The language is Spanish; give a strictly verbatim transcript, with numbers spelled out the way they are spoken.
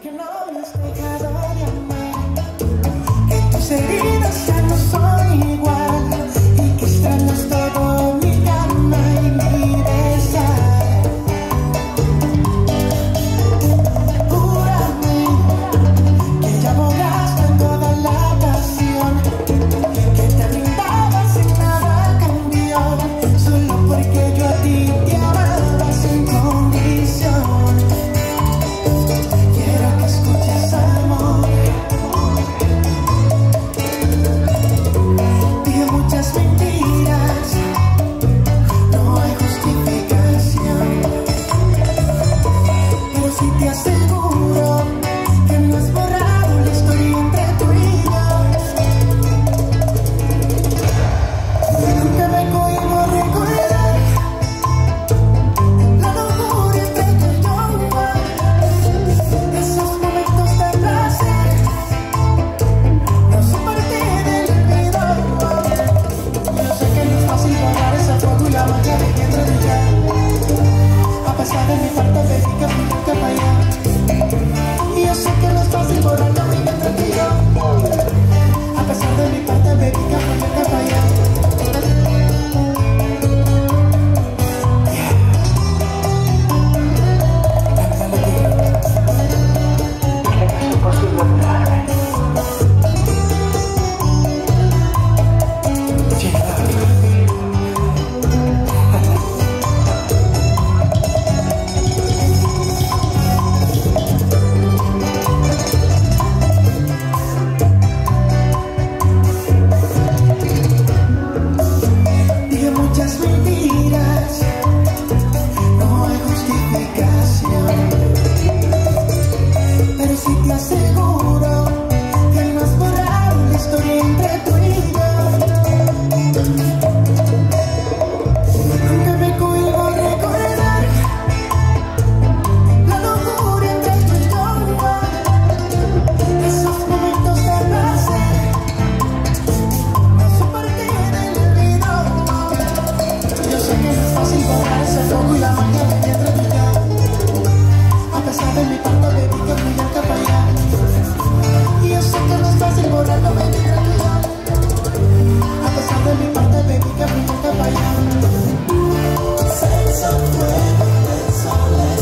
que no me has dejado de amar, que tus heridas ya no son igual y que extrañas todo mi cama y mi besar. Júrame que ya borraste toda la pasión que te brindaba sin nada cambió, solo porque yo a ti te amaba sin condición. Quiero que escuches, amor. Dije muchas mentiras, no hay justificación, pero sí te aseguro que no has borrado la historia entre tú y yo. Nunca me cohibo a recordar la locura entre tú y yo, esos momentos de placer no son parte del olvido. Yo sé que no es fácil borrar esa foto y la magia de que entre tú y yo, a pesar de mi falta de que fui nunca para allá. Y yo sé que no es fácil borrar la vida entre tú y yo, a pesar de mi parte de que fui nunca para allá. Dije muchas mentiras, no hay justificación, pero sí te aseguro que no has borrado la historia entre tú y yo. Nunca me cohibo a recordar la locura entre tú y yo, esos momentos de placer no son parte del olvido. Yo sé que no es fácil borrar ese fuego y la magia de entre tú y yo, a pesar de mi parte de ti que fui nunca para allá. Y yo sé que no es fácil borrarlo de mi entre tú y yo, a pesar de mi parte de ti que fui nunca para allá. Senza fuego, senza